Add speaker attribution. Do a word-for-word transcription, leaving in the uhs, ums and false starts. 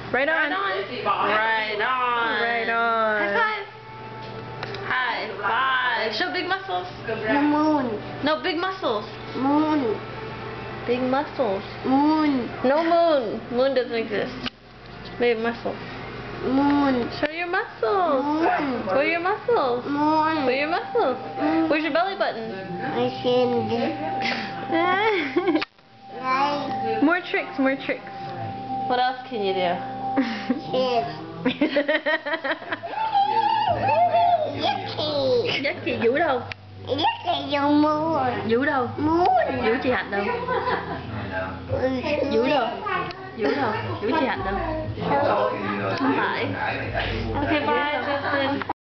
Speaker 1: Right on.
Speaker 2: Right on.
Speaker 1: Right on.
Speaker 2: High five. High five. Show big muscles.
Speaker 3: The moon.
Speaker 2: No, big muscles.
Speaker 3: Moon.
Speaker 2: Big muscles.
Speaker 3: Moon.
Speaker 2: No moon. Moon doesn't exist. Big muscles.
Speaker 3: Moon.
Speaker 2: Show your muscles.
Speaker 3: Moon.
Speaker 2: Where are your muscles?
Speaker 3: Moon.
Speaker 2: Where are your muscles? Where's your belly button?
Speaker 3: I send. Like.
Speaker 1: More tricks, more tricks.
Speaker 2: What else can you do?
Speaker 3: Yes. Yucky.
Speaker 2: Dắt chị Vũ đâu?
Speaker 3: Yucky dùng moon.
Speaker 2: Vũ đâu?
Speaker 3: Moon.
Speaker 2: Vũ chị Hạnh đâu? Vũ đâu? Vũ đâu? Vũ chị Hạnh đâu? Không phải. Ok, bye Justin.